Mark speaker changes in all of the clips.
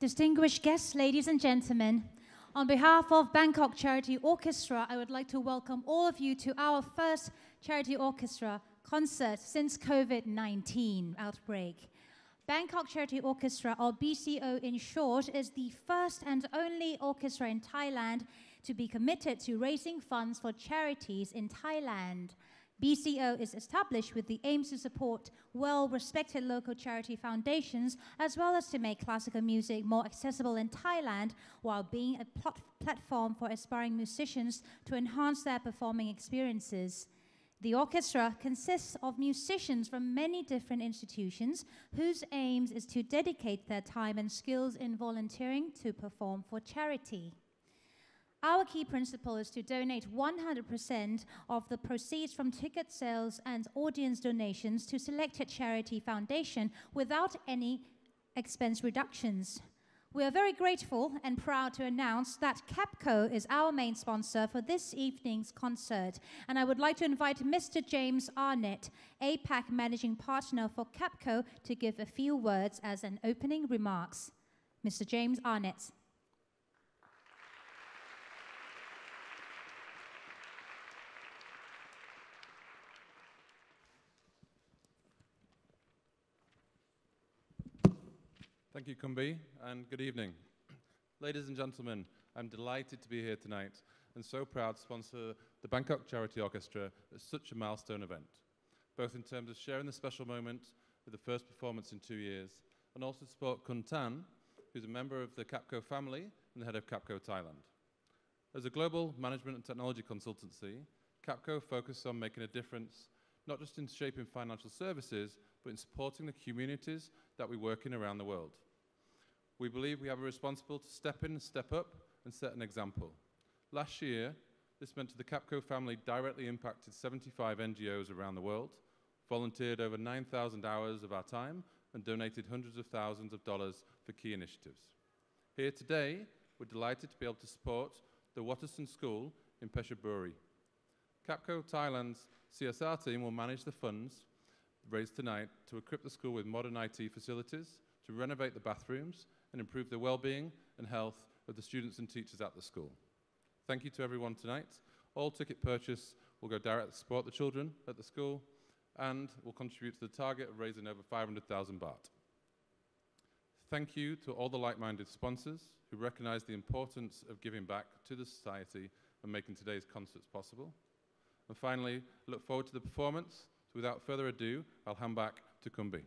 Speaker 1: Distinguished guests, ladies and gentlemen, on behalf of Bangkok Charity Orchestra, I would like to welcome all of you to our first Charity Orchestra concert since COVID-19 outbreak. Bangkok Charity Orchestra, or BCO in short, is the first and only orchestra in Thailand to be committed to raising funds for charities in Thailand. BCO is established with the aim to support well-respected local charity foundations as well as to make classical music more accessible in Thailand while being a platform for aspiring musicians to enhance their performing experiences. The orchestra consists of musicians from many different institutions whose aim is to dedicate their time and skills in volunteering to perform for charity. Our key principle is to donate 100% of the proceeds from ticket sales and audience donations to selected charity foundation without any expense reductions. We are very grateful and proud to announce that Capco is our main sponsor for this evening's concert. And I would like to invite Mr. James Arnett, APAC Managing Partner for Capco, to give a few words as an opening remarks. Mr. James Arnett.
Speaker 2: Thank you, Kumbi, and good evening. Ladies and gentlemen, I'm delighted to be here tonight and so proud to sponsor the Bangkok Charity Orchestra at such a milestone event, both in terms of sharing the special moment with the first performance in 2 years and also support Kun Tan, who's a member of the Capco family and the head of Capco Thailand. As a global management and technology consultancy, Capco focuses on making a difference not just in shaping financial services, but in supporting the communities that we work in around the world. We believe we have a responsibility to step in and step up and set an example. Last year, this meant that the Capco family directly impacted 75 NGOs around the world, volunteered over 9,000 hours of our time, and donated hundreds of thousands of dollars for key initiatives. Here today, we're delighted to be able to support the Waterson School in Phetchaburi. Capco Thailand's CSR team will manage the funds raised tonight to equip the school with modern IT facilities, to renovate the bathrooms, and improve the well-being and health of the students and teachers at the school. Thank you to everyone tonight. All ticket purchase will go directly to support the children at the school and will contribute to the target of raising over 500,000 baht. Thank you to all the like-minded sponsors who recognize the importance of giving back to the society and making today's concerts possible. And finally, look forward to the performance. So without further ado, I'll hand back to Kumbi.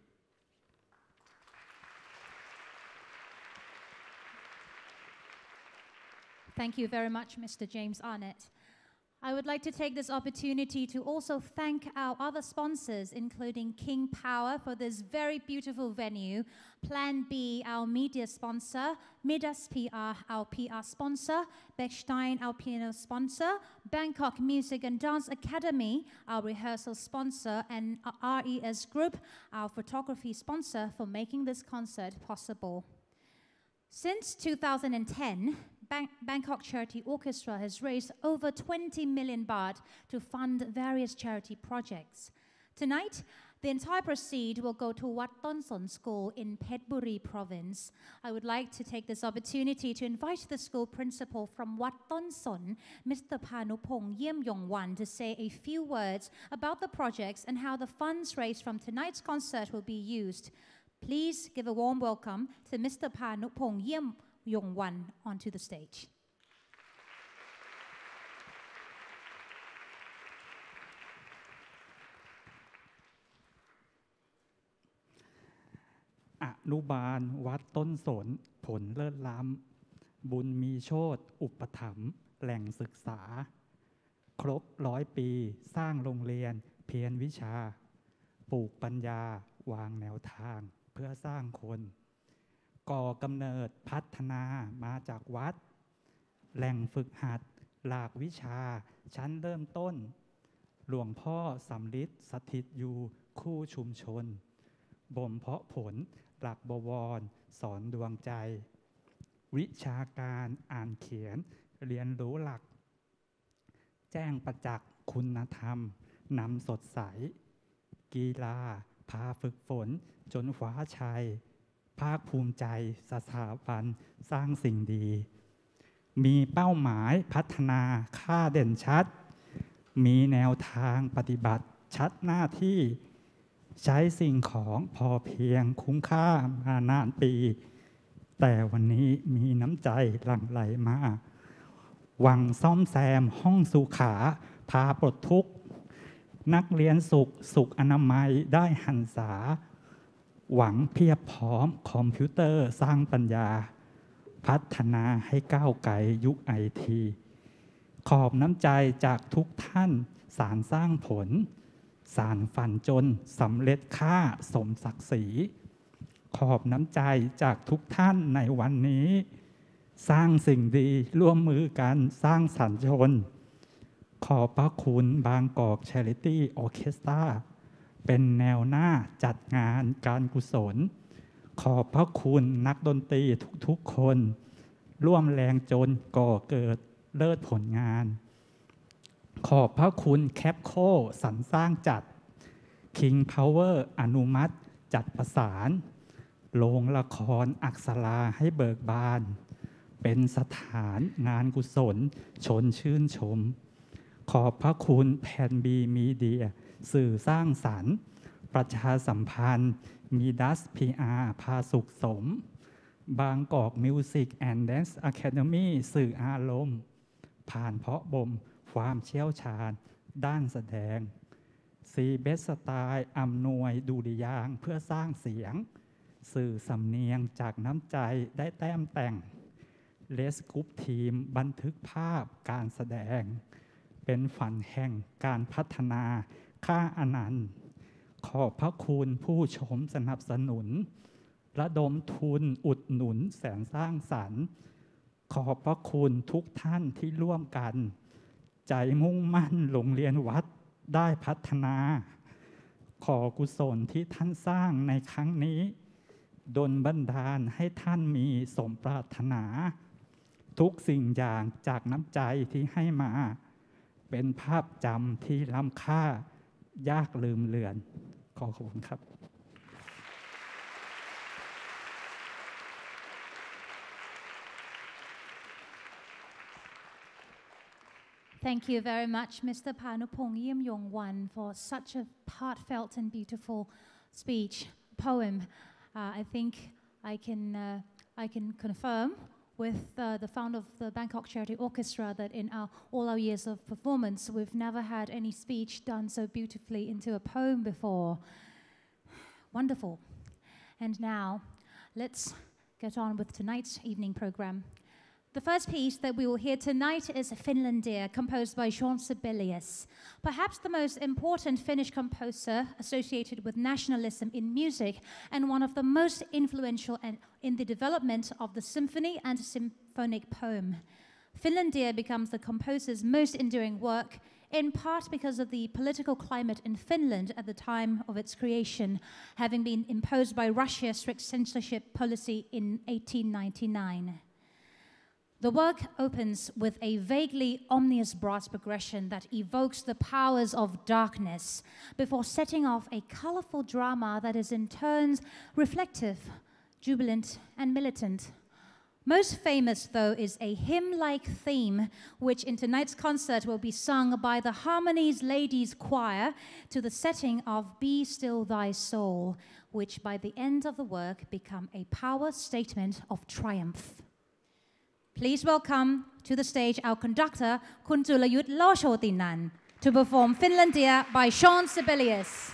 Speaker 1: Thank you very much, Mr. James Arnett. I would like to take this opportunity to also thank our other sponsors, including King Power for this very beautiful venue, Plan B, our media sponsor, Midas PR, our PR sponsor, Bechstein, our piano sponsor, Bangkok Music and Dance Academy, our rehearsal sponsor, and RES Group, our photography sponsor, for making this concert possible. Since 2010, Bangkok Charity Orchestra has raised over 20 million baht to fund various charity projects. Tonight, the entire proceeds will go to Wat Ton Son School in Phetchaburi Province. I would like to take this opportunity to invite the school principal from Wat Ton Son, Mr. Panupong Yiem Yongwan, to say a few words about the projects and how the funds raised from tonight's concert will be used. Please give a warm welcome to Mr. Panupong Yiem Yongwan onto the stage.
Speaker 3: อนุบาลวัดต้นสนผลเลิศล้ำบุญมีโชติอุปถัมภ์แหล่งศึกษาครบ100 ปีสร้างโรงเรียนเพียรวิชาปลูกปัญญาวางแนวทางเพื่อสร้างคนก่อกำเนิดพัฒนามาจากวัดแหล่งฝึกหัดหลากวิชาชั้นเริ่มต้นหลวงพ่อสำริดสถิตอยู่คู่ชุมชนบ่มเพาะผลหลักบวรสอนดวงใจวิชาการอ่านเขียนเรียนรู้หลักแจ้งประจักษ์คุณธรรมนำสดใสกีฬาพาฝึกฝนจนคว้าชัยภาคภูมิใจสถาบันสร้างสิ่งดี มีเป้าหมายพัฒนาค่าเด่นชัด มีแนวทางปฏิบัติชัดหน้าที่ใช้สิ่งของพอเพียงคุ้มค่ามานานปี แต่วันนี้มีน้ำใจหลั่งไหลมาหวังซ่อมแซมห้องสุขาพาปลดทุกข์นักเรียนสุขอนามัยได้หันษาหวังเพียบพร้อมคอมพิวเตอร์สร้างปัญญาพัฒนาให้ก้าวไกลยุคไอทีขอบน้ำใจจากทุกท่านสารสร้างผลสารฝันจนสำเร็จค่าสมศักดิ์ศรีขอบน้ำใจจากทุกท่านในวันนี้สร้างสิ่งดีร่วมมือกันสร้างสรรค์ชนขอบพระคุณบางกอก Charity Orchestra เป็นแนวหน้าจัดงานการกุศลขอบพระคุณนักดนตรีทุกๆคนร่วมแรงจนก่อเกิดเลิศผลงานขอบพระคุณแคปโคสรรสร้างจัด King Power อนุมัติจัดประสานโรงละครอักษราให้เบิกบานเป็นสถานงานกุศลชนชื่นชมขอบพระคุณแผ่นบีมีเดียสื่อสร้างสรรค์ประชาสัมพันธ์มีดัสพีอาร์พาสุขสมบางกอกมิวสิกแอนด์แดนซ์อะคาเดมี่สื่ออารมณ์ผ่านเพาะบ่มความเชี่ยวชาญด้านแสดงซีเบสสไตล์อำนวยดุริยางค์เพื่อสร้างเสียงสื่อสำเนียงจากน้ำใจได้แต้มแต่งเลสกรุ๊ปทีมบันทึกภาพการแสดงเป็นฝันแห่งการพัฒนาค่าอนันต์ขอบพระคุณผู้ชมสนับสนุนระดมทุนอุดหนุนแสนสร้างสรรค์ขอบพระคุณทุกท่านที่ร่วมกันใจมุ่งมั่นโรงเรียนวัดได้พัฒนาขอกุศลที่ท่านสร้างในครั้งนี้ดลบันดาลให้ท่านมีสมปรารถนาทุกสิ่งอย่างจากน้ำใจที่ให้มาเป็นภาพจำที่ล้ำค่ายากลืมเลือนขอบคุณครับ
Speaker 1: Thank you very much, Mr. Panupong Yim Yong Wan, for such a heartfelt and beautiful speech, poem. I think I can confirm with the founder of the Bangkok Charity Orchestra that in all our years of performance, we've never had any speech done so beautifully into a poem before. Wonderful. And now, let's get on with tonight's evening program. The first piece that we will hear tonight is Finlandia, composed by Jean Sibelius, perhaps the most important Finnish composer associated with nationalism in music and one of the most influential in the development of the symphony and symphonic poem. Finlandia becomes the composer's most enduring work, in part because of the political climate in Finland at the time of its creation, having been imposed by Russia's strict censorship policy in 1899. The work opens with a vaguely ominous brass progression that evokes the powers of darkness before setting off a colorful drama that is in turns reflective, jubilant, and militant. Most famous, though, is a hymn-like theme, which in tonight's concert will be sung by the Harmonies Ladies Choir to the setting of Be Still Thy Soul, which by the end of the work become a power statement of triumph. Please welcome to the stage our conductor, Kun Julayut Loshotinan, to perform Finlandia by Jean Sibelius.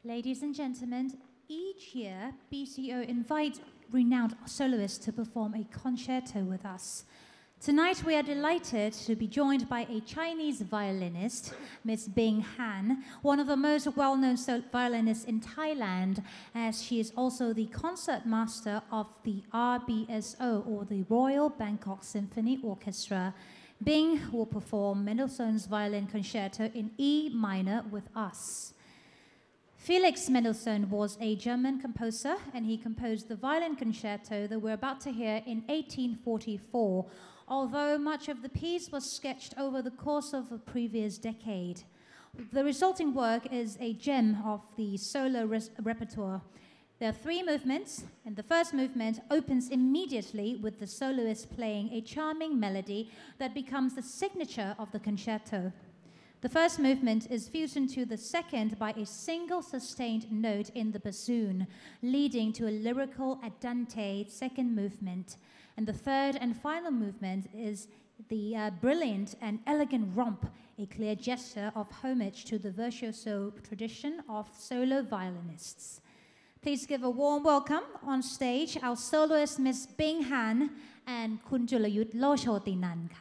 Speaker 1: Ladies and gentlemen, each year BCO invites renowned soloists to perform a concerto with us. Tonight we are delighted to be joined by a Chinese violinist, Ms. Bing Han, one of the most well-known violinists in Thailand, as she is also the concert master of the RBSO, or the Royal Bangkok Symphony Orchestra. Bing will perform Mendelssohn's Violin Concerto in E minor with us. Felix Mendelssohn was a German composer, and he composed the violin concerto that we're about to hear in 1844, although much of the piece was sketched over the course of a previous decade. The resulting work is a gem of the solo repertoire. There are 3 movements, and the first movement opens immediately with the soloist playing a charming melody that becomes the signature of the concerto. The first movement is fused into the second by a single sustained note in the bassoon, leading to a lyrical andante second movement. And the third and final movement is the brilliant and elegant romp, a clear gesture of homage to the virtuoso tradition of solo violinists. Please give a warm welcome on stage our soloist Ms. Bing Han and Kun Julayut Lochotinan.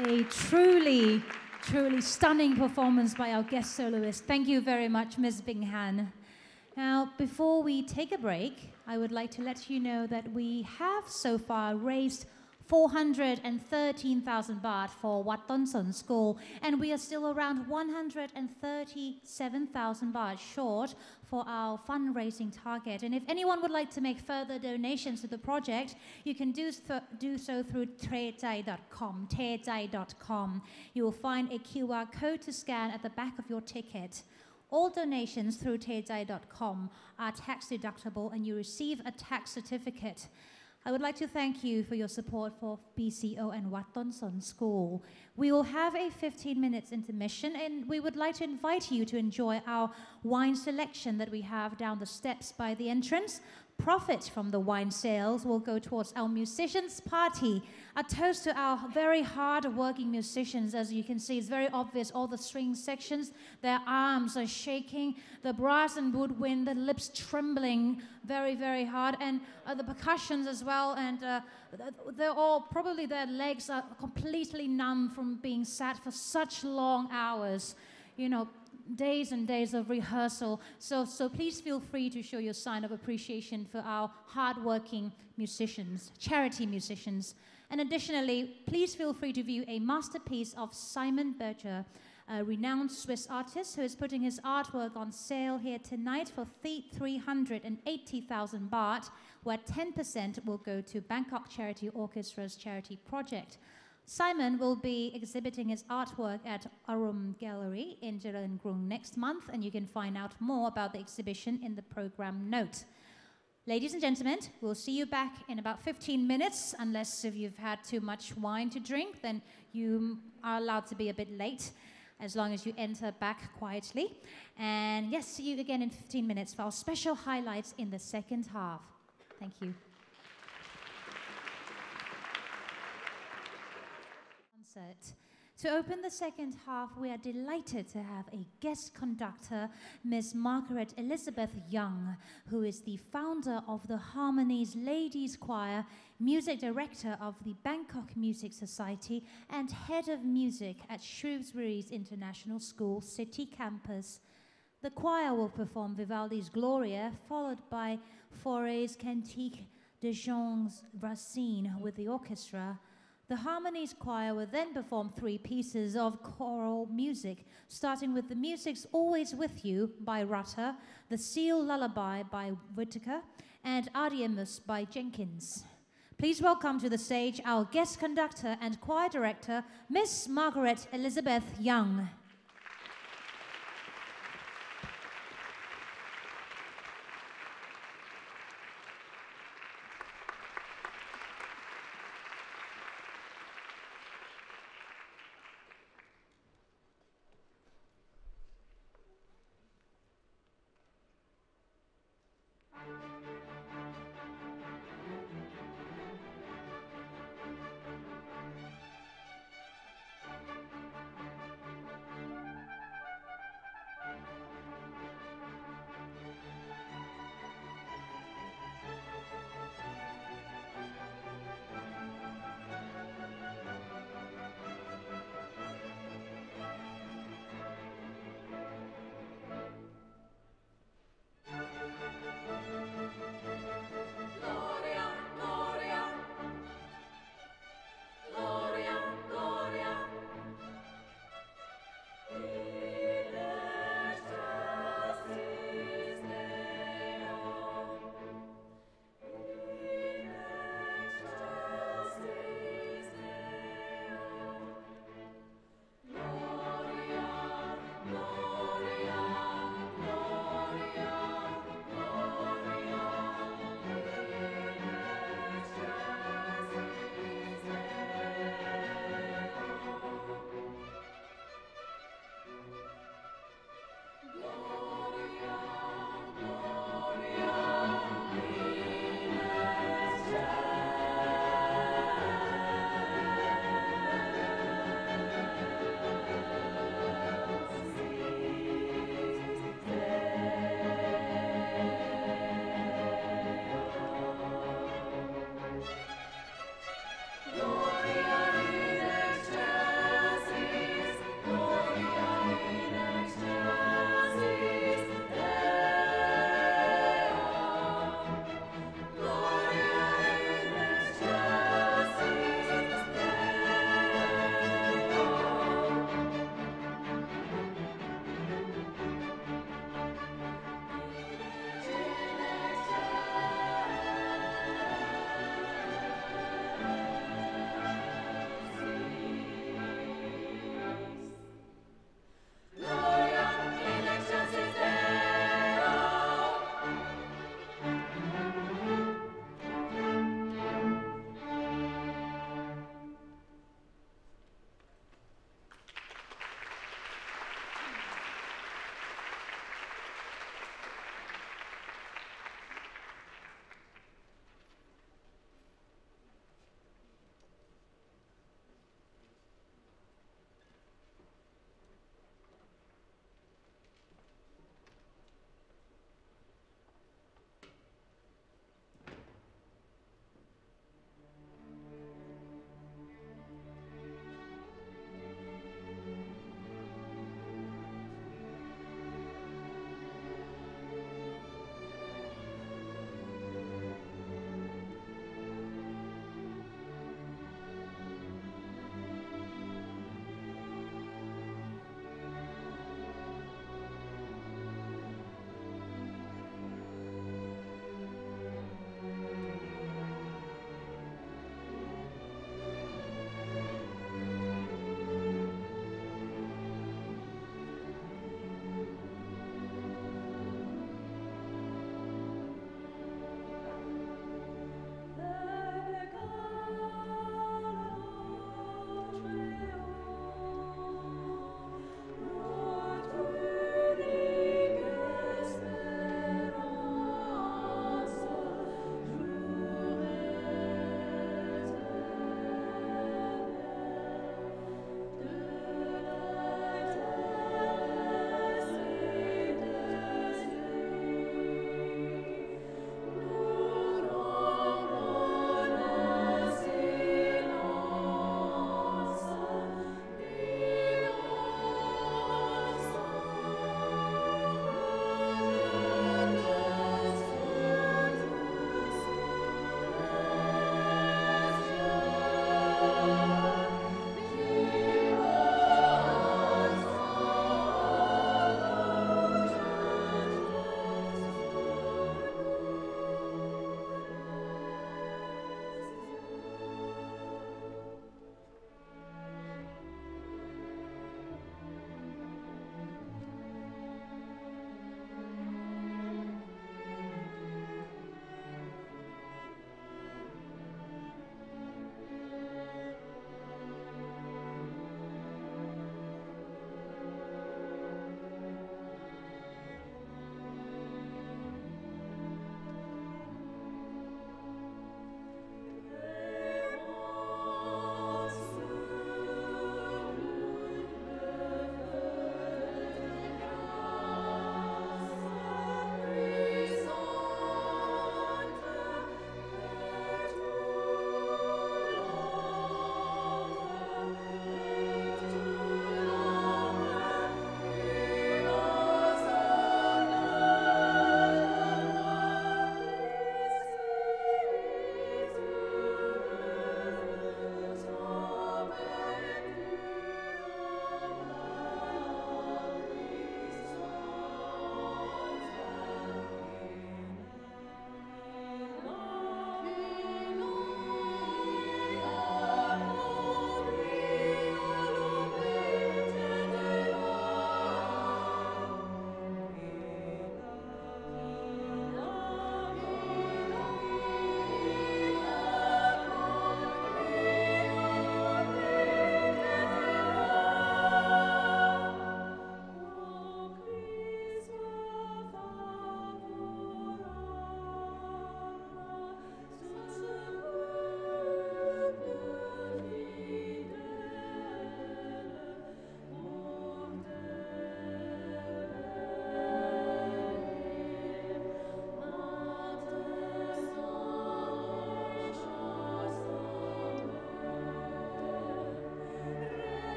Speaker 1: A truly, truly stunning performance by our guest soloist. Thank you very much, Ms. Bing Han. Now, before we take a break, I would like to let you know that we have so far raised 413,000 baht for Wat Ton Son School, and we are still around 137,000 baht short for our fundraising target. And if anyone would like to make further donations to the project, you can do so through thejai.com. You will find a QR code to scan at the back of your ticket. All donations through thejai.com are tax deductible, and you receive a tax certificate. I would like to thank you for your support for BCO and Wat Ton Son School. We will have a 15 minutes intermission, and we would like to invite you to enjoy our wine selection that we have down the steps by the entrance. Profit from the wine sales will go towards our musicians' party. A toast to our very hard-working musicians. As you can see, it's very obvious, all the string sections, their arms are shaking, the brass and woodwind, the lips trembling very, very hard, and the percussions as well, and they're all, probably their legs are completely numb from being sat for such long hours. You know, days and days of rehearsal. So please feel free to show your sign of appreciation for our hardworking musicians, charity musicians. And additionally, please feel free to view a masterpiece of Simon Berger, a renowned Swiss artist who is putting his artwork on sale here tonight for 380,000 baht, where 10% will go to Bangkok Charity Orchestra's charity project. Simon will be exhibiting his artwork at Arum Gallery in Charoenkrung next month, and you can find out more about the exhibition in the program note. Ladies and gentlemen, we'll see you back in about 15 minutes, unless if you've had too much wine to drink, then you are allowed to be a bit late, as long as you enter back quietly. And yes, see you again in 15 minutes for our special highlights in the second half. Thank you. To open the second half, we are delighted to have a guest conductor, Ms. Margaret Elizabeth Young, who is the founder of the Harmonies Ladies Choir, music director of the Bangkok Music Society, and head of music at Shrewsbury's International School City Campus. The choir will perform Vivaldi's Gloria, followed by Fauré's Cantique de Jean Racine with the orchestra. The Harmonies Choir will then perform 3 pieces of choral music, starting with The Music's Always With You by Rutter, The Seal Lullaby by Whittaker, and Artemis by Jenkins. Please welcome to the stage our guest conductor and choir director, Miss Margaret Elizabeth Young.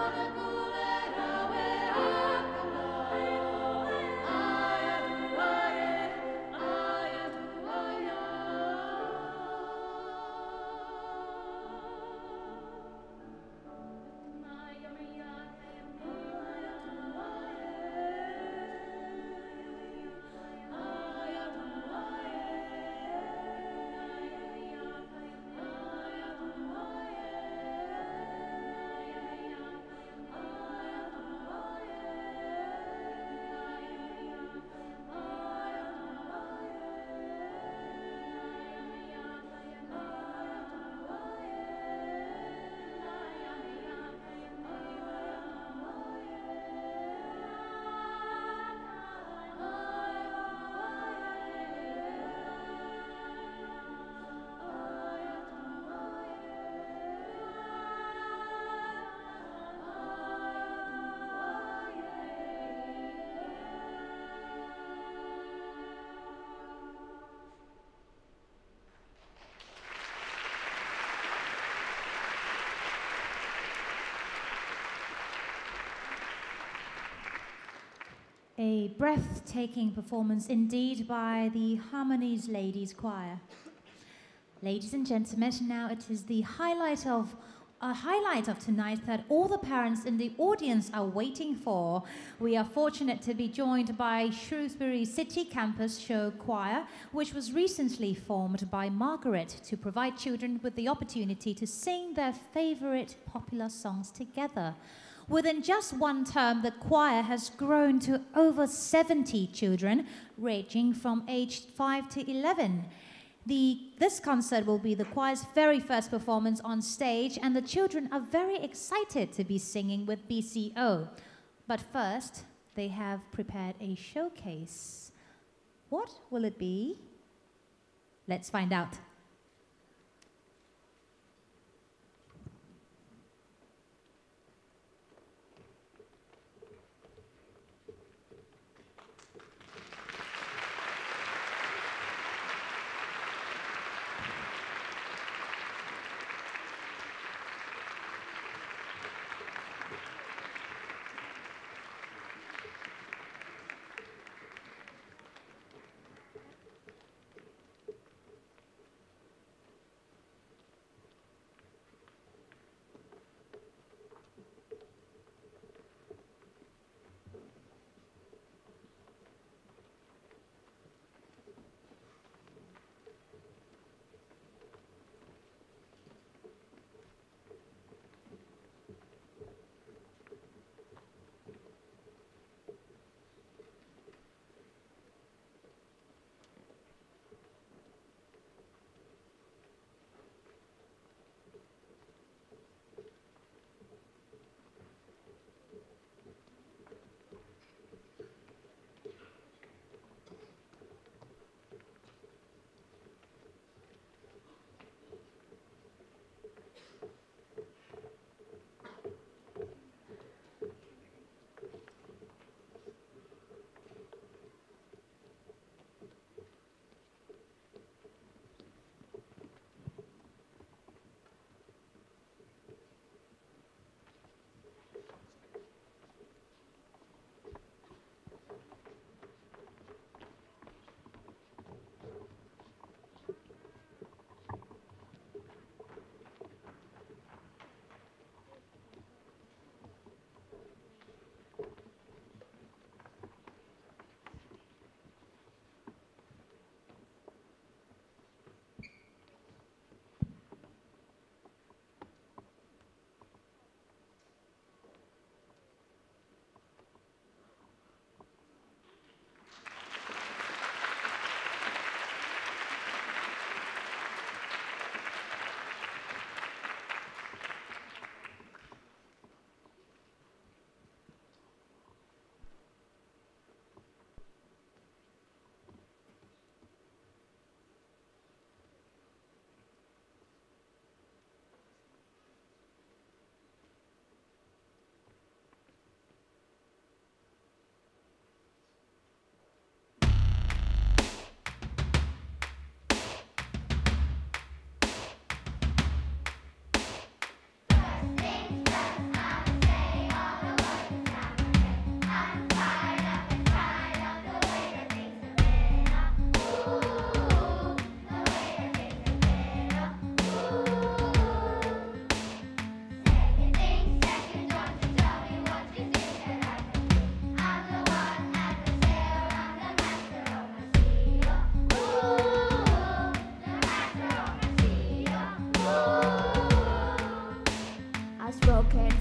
Speaker 1: A breathtaking performance indeed by the Harmonies Ladies Choir. Ladies and gentlemen, now it is the highlight of tonight that all the parents in the audience are waiting for. We are fortunate to be joined by Shrewsbury City Campus Show Choir, which was recently formed by Margaret to provide children with the opportunity to sing their favorite popular songs together. Within just one term, the choir has grown to over 70 children, ranging from age 5 to 11. This concert will be the choir's very first performance on stage, and the children are very excited to be singing with BCO. But first, they have prepared a showcase. What will it be? Let's find out.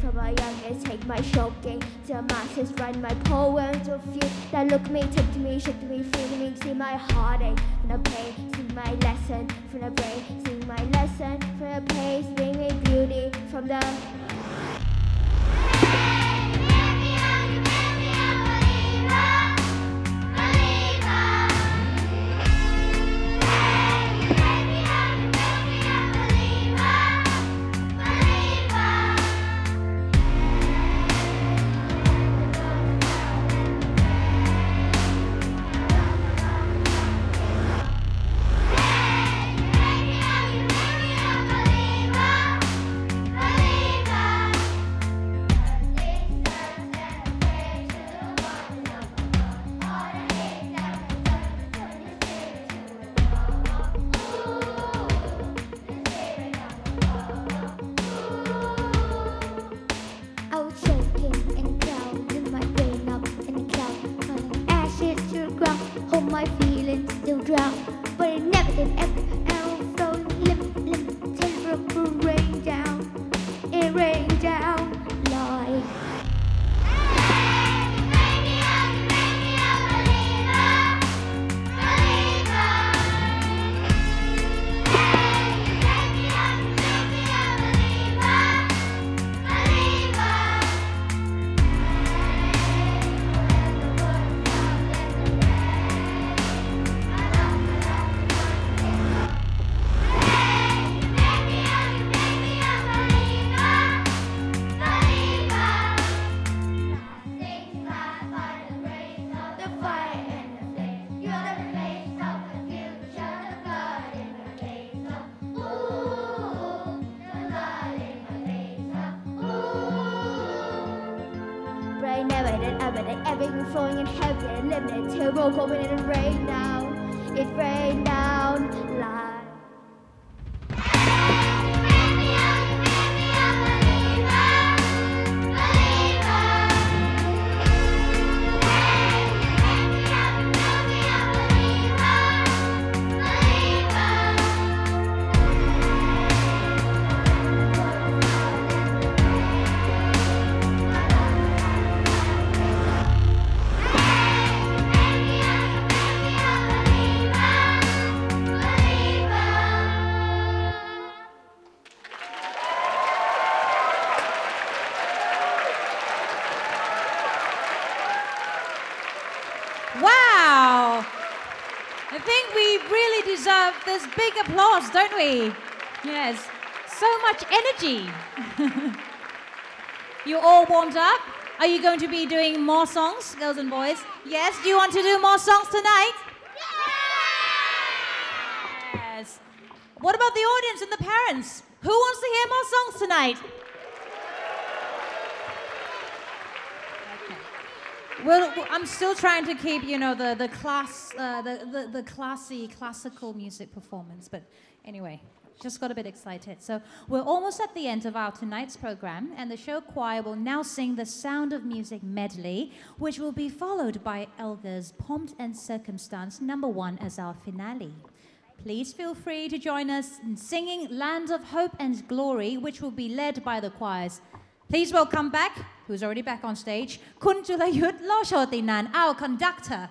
Speaker 4: to my youngest, take my choking. To the masses, write my poems of few that look me, took to me, shook to me, feel me, see my heartache. From the pain, sing my lesson. From the brain, sing my lesson. From the pain, bring me beauty. From the my feelings still drown, but it never did ever flow. Limp till it rain down, it rained down like. Everything flowing in heaven, limited till roll open and it rain down. It rained down like.
Speaker 1: Wow! I think we really deserve this big applause, don't we? Yes, so much energy. You all warmed up? Are you going to be doing more songs, girls and boys? Yes, do you want to do more songs tonight? Yes. What about the audience and the parents? Who wants to hear more songs tonight? Well, I'm still trying to keep, you know, the classy classical music performance, but anyway, just got a bit excited. So we're almost at the end of our tonight's program, and the show choir will now sing the Sound of Music medley, which will be followed by Elgar's Pomp and Circumstance #1 as our finale. Please feel free to join us in singing Land of Hope and Glory, which will be led by the choirs. Please welcome back, who's already back on stage, Kun Julayut Loshotinan, our conductor.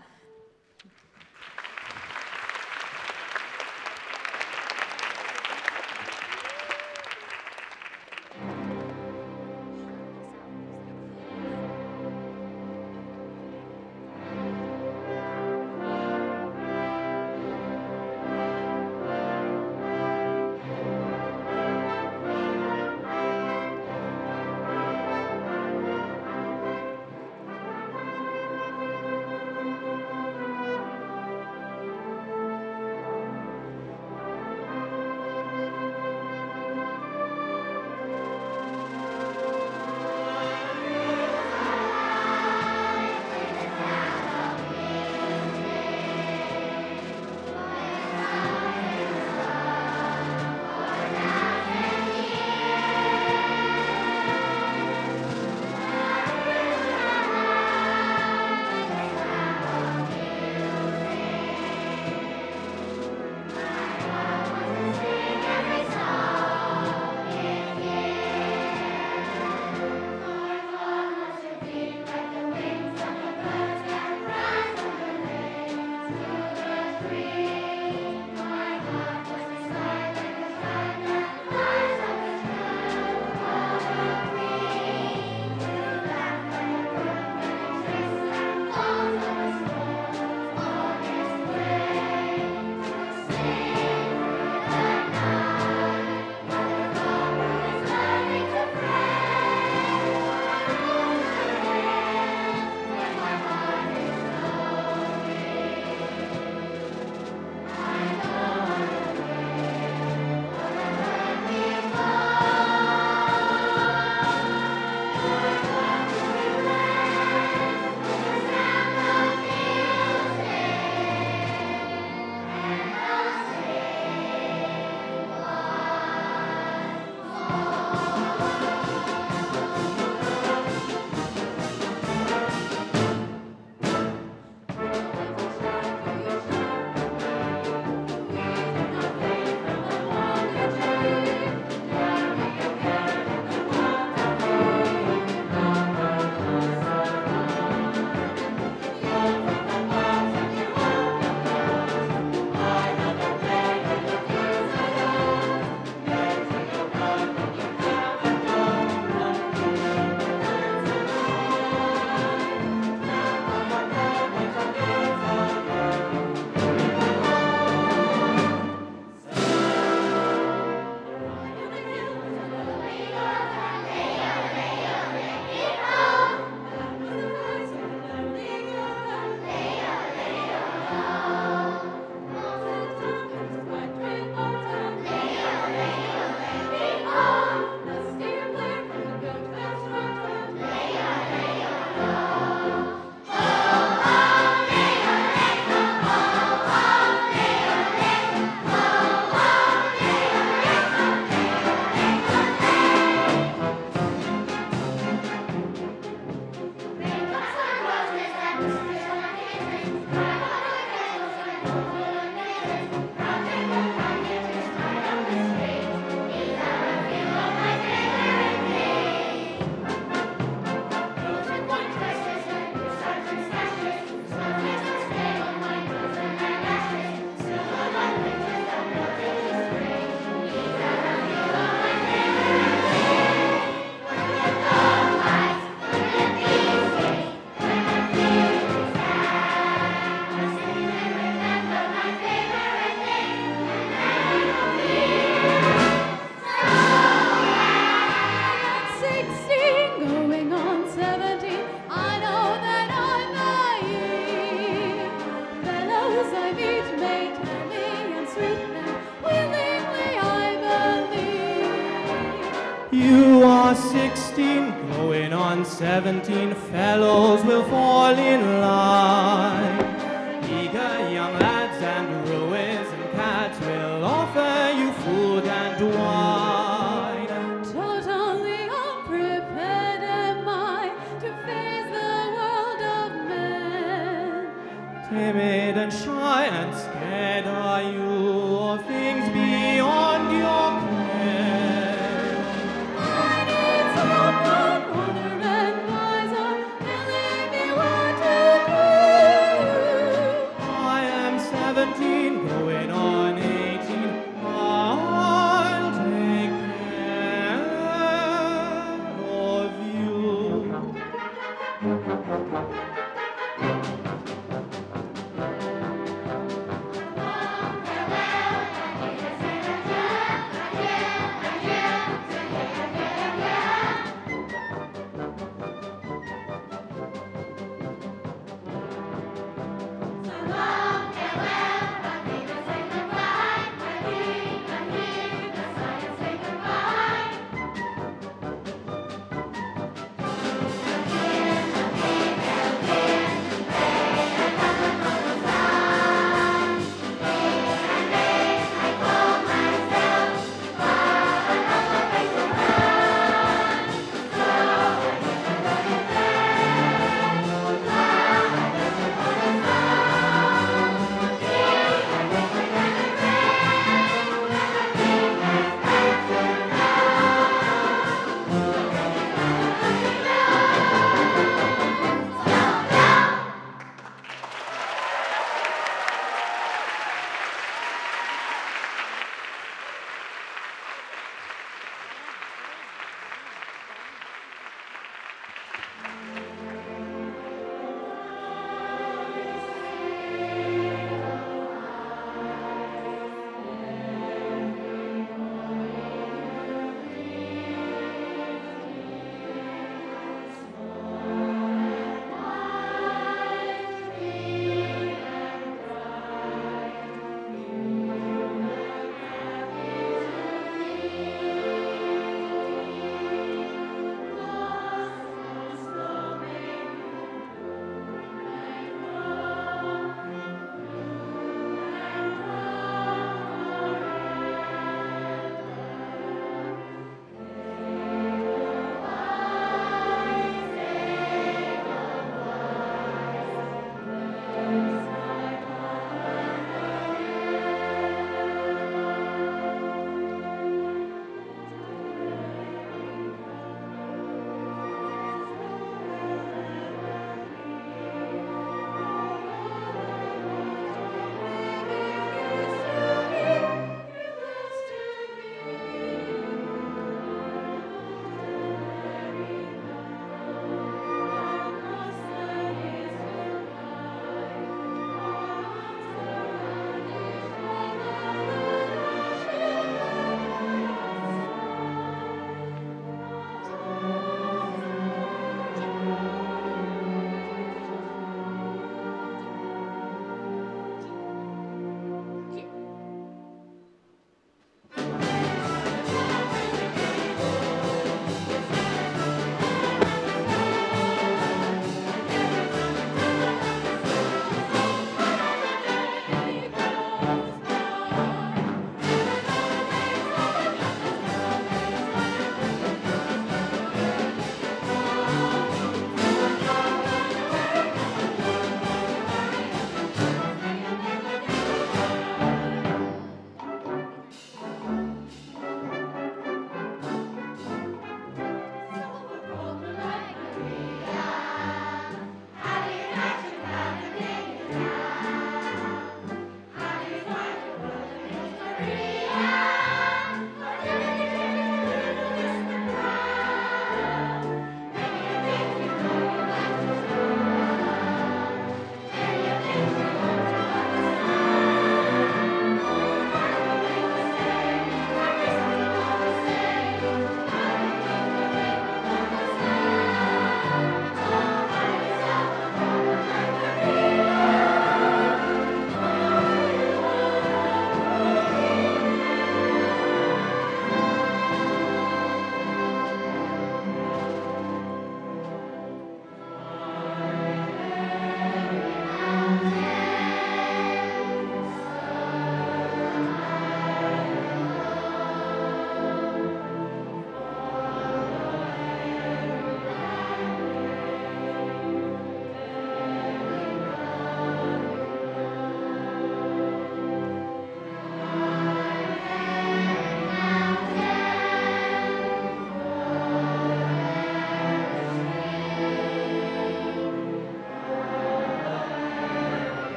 Speaker 5: You are 16, going on 17, fellows will fall in line. Eager young lads and ruins and cats will offer you food and wine.
Speaker 1: Totally unprepared am I to face the world of men.
Speaker 5: Timid and shy and scared are you of things beyond your care.
Speaker 1: I need someone older and wiser telling me what to do.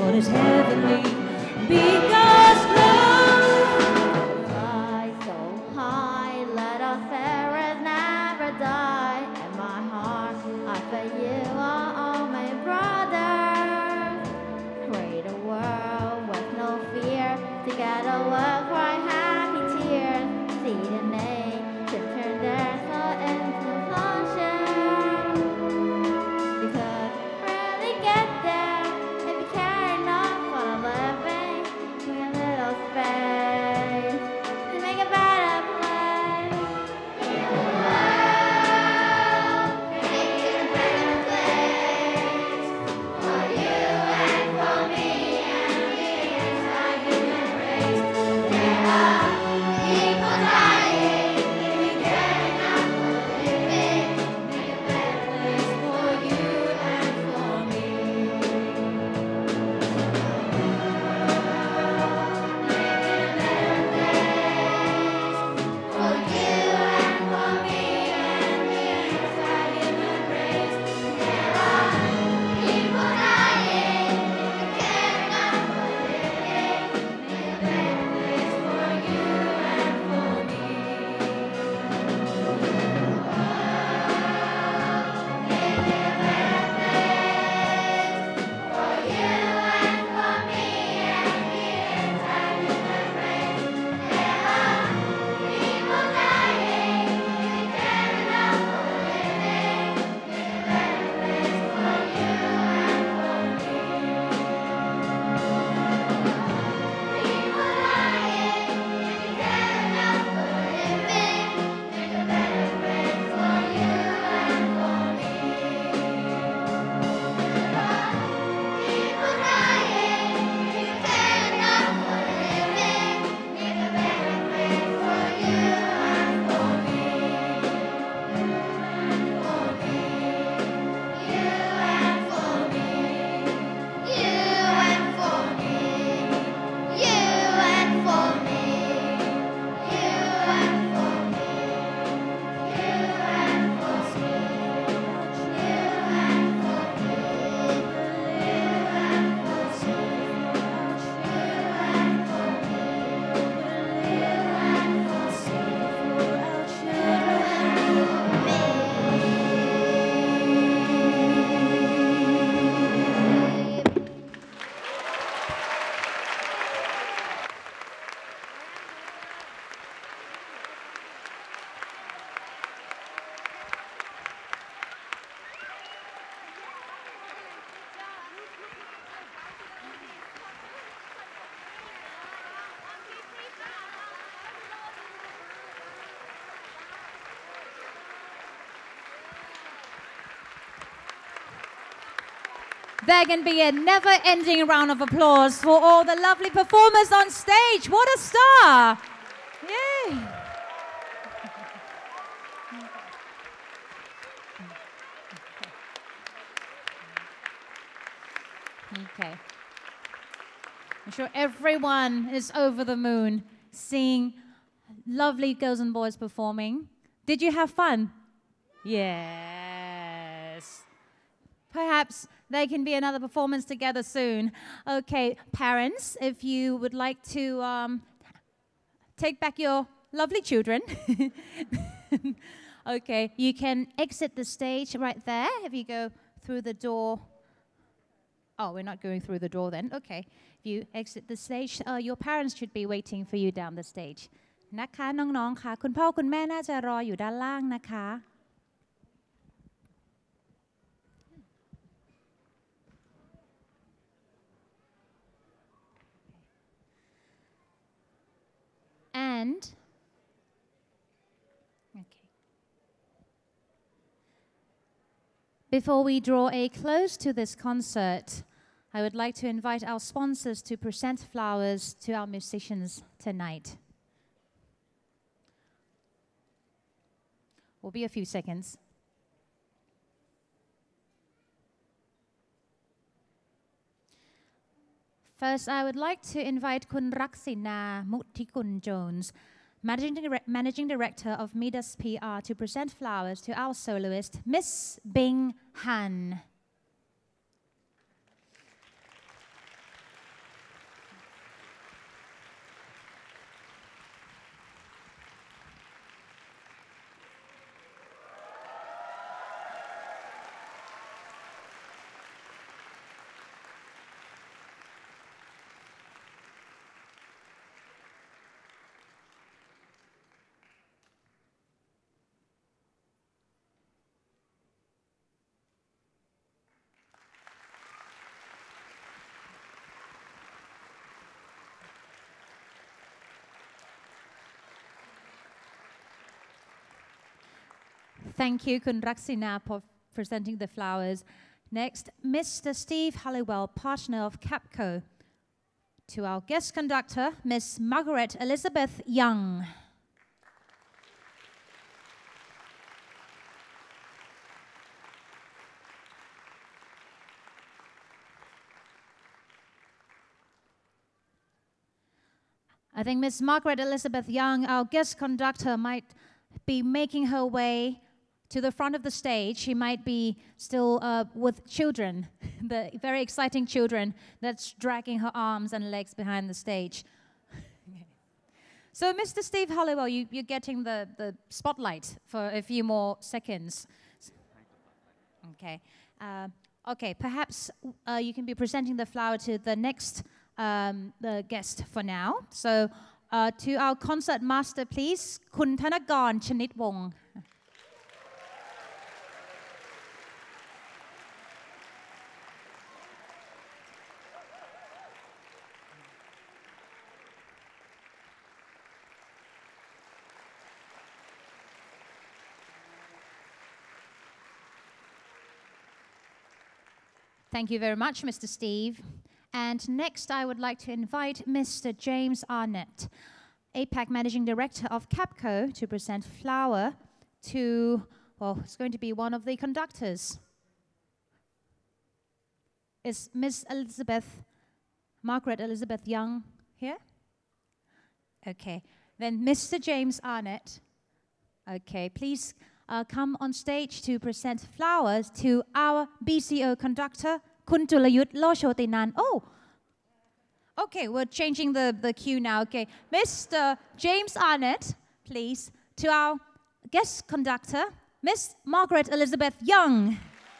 Speaker 1: what is heavenly. Be God's love.
Speaker 4: Fly so high, let our spirits never die. In my heart, I for you are all my brothers. Create a world with no fear. Together we'll cry happy tears. See the nation turn their soul into passion. Because really get there if you care enough for the living. Bring a little space to make a better place. Make the world, make it a better place for you and for me and the entire human race. There are people dying. If you care enough for living, make a better place for you and for me. For you and for me and the entire human race. There are people dying. If you care enough for living, make a better place for you and for me. Make it a better place for you and for me and the entire human race. There are people dying. If you care enough for living, make a better place for you and for me. People dying. If you care enough for living, make a better place for you and for me. People dying. If you care enough for living, make a better place for you and for me. For me, you and for me, you and for me, you and for me, you and for me, you and for me, you and for me, you and for me,
Speaker 1: There can be a never-ending round of applause for all the lovely performers on stage. What a star! Yay! Okay. I'm sure everyone is over the moon seeing lovely girls and boys performing. Did you have fun? Yes. Perhaps there can be another performance together soon. Okay, parents, if you would like to take back your lovely children. Okay, you can exit the stage right there if you go through the door. Oh, we're not going through the door then. Okay, if you exit the stage, your parents should be waiting for you down the stage. นะคะน้องๆค่ะคุณพ่อคุณแม่น่าจะรออยู่ด้านล่างนะคะ And okay. Before we draw a close to this concert, I would like to invite our sponsors to present flowers to our musicians tonight. Will be a few seconds. First, I would like to invite Kun Raksina Muttikun Jones, Managing Director of Midas PR, to present flowers to our soloist, Miss Bing Han. Thank you, Kun Raksina, for presenting the flowers. Next, Mr. Steve Halliwell, partner of Capco. To our guest conductor, Miss Margaret Elizabeth Young. I think Miss Margaret Elizabeth Young, our guest conductor, might be making her way to the front of the stage. She might be still with children, the very exciting children that's dragging her arms and legs behind the stage. Okay. So, Mr. Steve Halliwell, you're getting the spotlight for a few more seconds. Okay. Okay, perhaps you can be presenting the flower to the next the guest for now. So, to our concert master, please, Kun Thanakorn Chanitwong. Thank you very much, Mr. Steve. And next, I would like to invite Mr. James Arnett, APAC Managing Director of Capco, to present flower to, well, it's going to be one of the conductors. Is Miss Margaret Elizabeth Young here? Okay, then Mr. James Arnett. Okay, please come on stage to present flowers to our BCO conductor, Kun Julayut Lochotinan. Oh, okay, we're changing the cue now. Okay, Mr. James Arnett, please, to our guest conductor, Miss Margaret Elizabeth Young.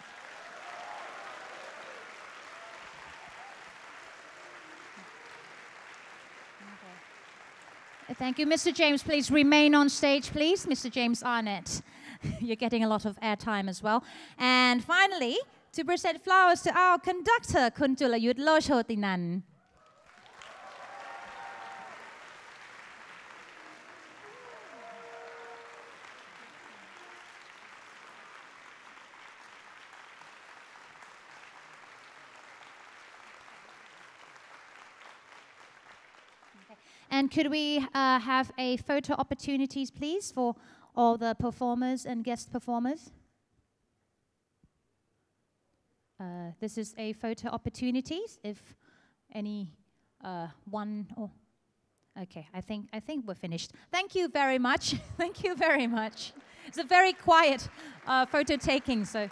Speaker 1: Okay. Thank you, Mr. James. Please remain on stage, please, Mr. James Arnett. You're getting a lot of airtime as well. And finally, to present flowers to our conductor, Kun Julayut Lochotinan. And could we have a photo opportunities, please, for all the performers and guest performers? This is a photo opportunities. If any one or okay, I think we're finished. Thank you very much. Thank you very much. It's a very quiet photo taking, so.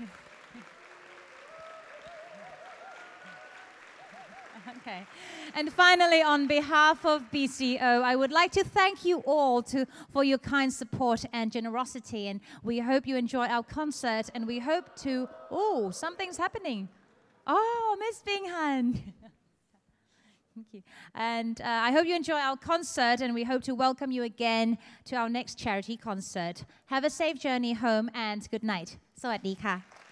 Speaker 1: Okay. And finally, on behalf of BCO, I would like to thank you all for your kind support and generosity. And we hope you enjoy our concert. And we hope to... Oh, something's happening. Oh, Miss Binghan. Thank you. And I hope you enjoy our concert. And we hope to welcome you again to our next charity concert. Have a safe journey home and good night. สวัสดีค่ะ